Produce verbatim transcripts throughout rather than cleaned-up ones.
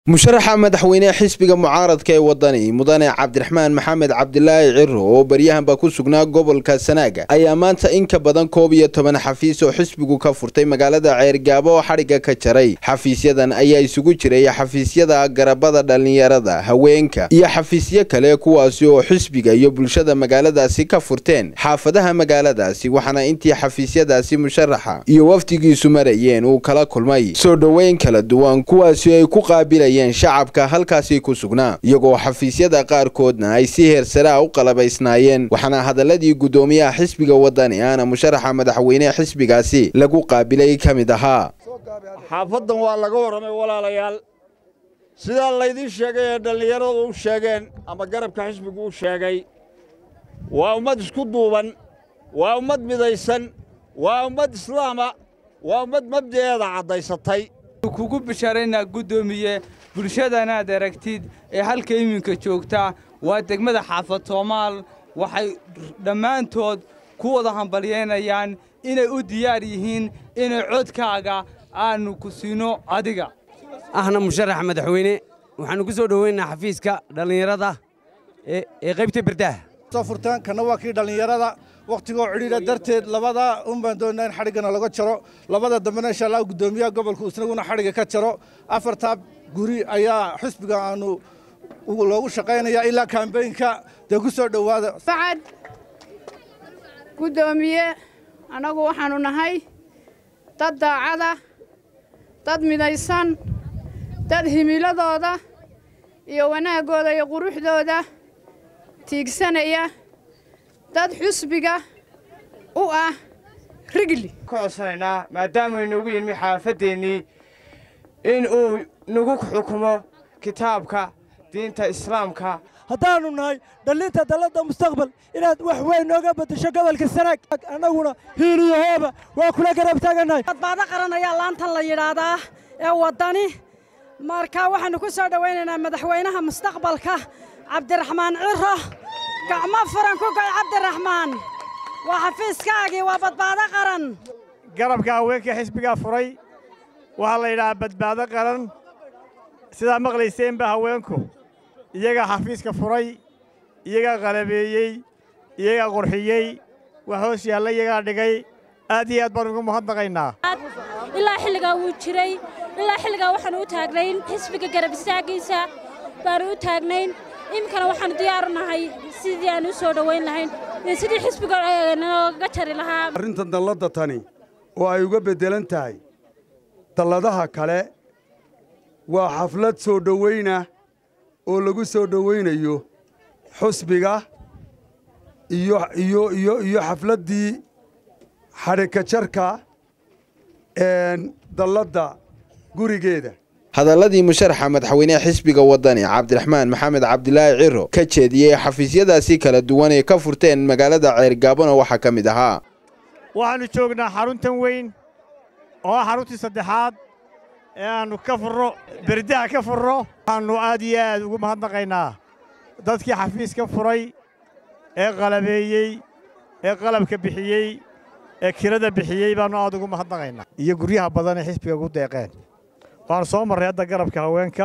musharaxa madaxweyne xisbiga mucaaradka ee wadani mudane cabdiraxmaan maxamed cabdilaahi ciro oo baryahanba ku sugnaa gobolka Sanaaga ayaa maanta in ka badan koob iyo toban xafiis oo xisbigu ka furtay magaalada Ceergaabo oo xariga ka jaray. Xafiisyadan ayaa isugu jiray xafiisyada garabada dhalinyarada, haweenka iyo xafiisyo kale kuwaas oo xisbiga iyo bulshada magaaladaasi ka furteen xaafadaha magaaladaasi, waxaana intii xafiisyadaasi musharaxa iyo wafdigiisu marayeen uu kala kulmay soo dhaweyn kala duwan kuwaas ay ku qaabilayeen shacabka halkaasi ku sugnaa, iyagoo xafiisyada qaarkoodna ay si heer sare u qalabaysnaayeen. waxaana hadaladii gudoomiyaha xisbiga wadani ana musharaxa madaxweyne xisbigaasi lagu qaabilay kamid ahaa. xaafadan waa laga waramay walaalayaal, sida la idin sheegay dhalinyaradu u sheegeen ama garabka xisbigu u sheegay, waa ummad isku duuban, waa ummad midaysan, waa ummad islaama, waa ummad mabdaeeda cadaysatay. kugu bishaarayna gudoomiye bulshadana aad aragtid ee halka iminka joogta waa degmada xaafad Soomaal, waxay dhamaantood ku wada hambalyeynayaan inay u diyaar yihiin inay codkaaga aanu ku siino adiga. ahna musharax madaxweyne waxaan ku soo dhaweynaa xafiiska dhalinyarada ee ee qaybta birdaha soo furtaan kana waa kii dhalinyarada waqtiga ciriira darteed labada un baan doonaa in xarigana laga jaro, labada dambena insha Allah gudoomiyaha gobolka isaguna xariga ka jaro. afarta guri ayaa xisbiga aanu loogu shaqeynaya ilaa campaign-ka de ku soo dhawaada. Sacad gudoomiye anagu waxaanu nahay dad daacada, dad midaysan, dad himiladooda iyo wanaagooda iyo quruxdooda tiigsanaya, dad xisbiga u ah rigli ku codsanayna maadaama uu nagu yimi xaafadeeni in uu nagu xukumo kitaabka diinta islaamka. haddaanu nahay dhalinta dalada mustaqbal inaad wax weyn nooga bedesho gobolka Sanaag, anaguna hiiliyo hooba waa kula garab taaganahay. badbaado qaran ayaa laantan la yiraahdaa ee wadani, marka waxaanu ku soo dhaweynaynaa madaxweynaha mustaqbalka cabdiraxmaan ciro. gacmo furan ku gal cabdiraxmaan, waa xafiiskaagii, waa badbaado qaran. garabka haweenka xisbiga furay waxa la yiraahdaa badbaado qaran, sida maqlayseen ba haweenku iyaga xafiiska furay, iyaga qalabeeyay, iyaga qurxiyay, wax hoos yaalla iyaga dhigay. aad iyo aad baan ugu mahadnaqaynaa. ilaa xilliga uu jiray ilaa xilliga waxaan u taagnayn xisbiga garab istaagiisa baan u taagnayn. imkana waxaan diyaar u nahay sidii aan u soo dhaweyn lahayn sidii xisbiga nooga jari lahaa. arrintan dallada tani oo ay uga bedelan tahay dalladaha kale waa xaflad soo dhaweyna oo lagu soo dhaweynayo xisbiga iyo iyo iyo iyo xafladii xarika jarka ee dallada gurigeeda. hadaladii musharaxa madaxweyne xisbiga wadani cabdiraxmaan maxamed cabdilaahi ciro ka jeediyay xafiisyadaasi kala duwan ee ka furteen magaalada Ceergaabo waxa kamid ahaa. waxaanu joognaa xaruntan weyn oo xaruntii saddexaad ee aanu ka furro birdaha ka furro. waxaanu aad iyo aad ugu mahadnaqaynaa dadkii xafiiska furay ee qalabeeyey, ee qalabka bixiyey, ee kirada bixiyey baanu aad ugu mahadnaqaynaa, iyo guryaha badan ee xisbiga ugu deeqeen. waxaan soo marray hadda garabka haweenka,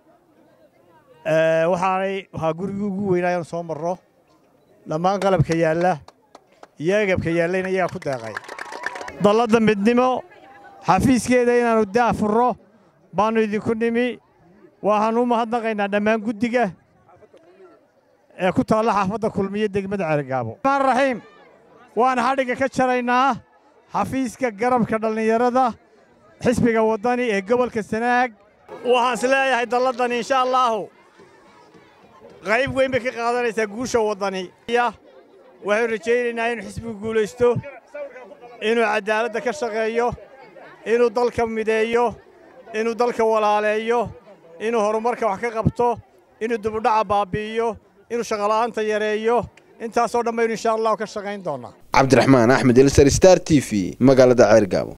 waxaanay waxaa gurigii ugu weynayaan soo marro dhammaan qalabka yaalla iyo agabka yaallayna iyagaa ku deeqay. dallada midnimo xafiiskeeda inaannu daa furro baannu idinku nimi. waxaannu u mahadnaqaynaa dhammaan guddiga ee ku taalla xaafadda kulmiye degmada Ceergaabo. raxmaan raxiim waan xadhigga ka jaraynaa xafiiska garabka dhallinyarada xisbiga wadani ee gobolka Sanaag. waxaan is leeyahay dalladan insha Allah qayb weyn bay ka qaadanaysaa guusha wadani. waxaan rajaynaynaa in xisbigu guulaysto, inuu cadaaladda ka shaqeeyo, inuu dalka mideeyo, inuu dalka walaaleeyo, inuu horumarka wax ka qabto, inuu dibudhaca baabi'iyo, inuu shaqo la'aanta yareeyo. intaasoo dhan baynu insha Allah ka shaqayn doonaa. cabdiraxmaan axmed elsar star T V magaalada Ceergaabo.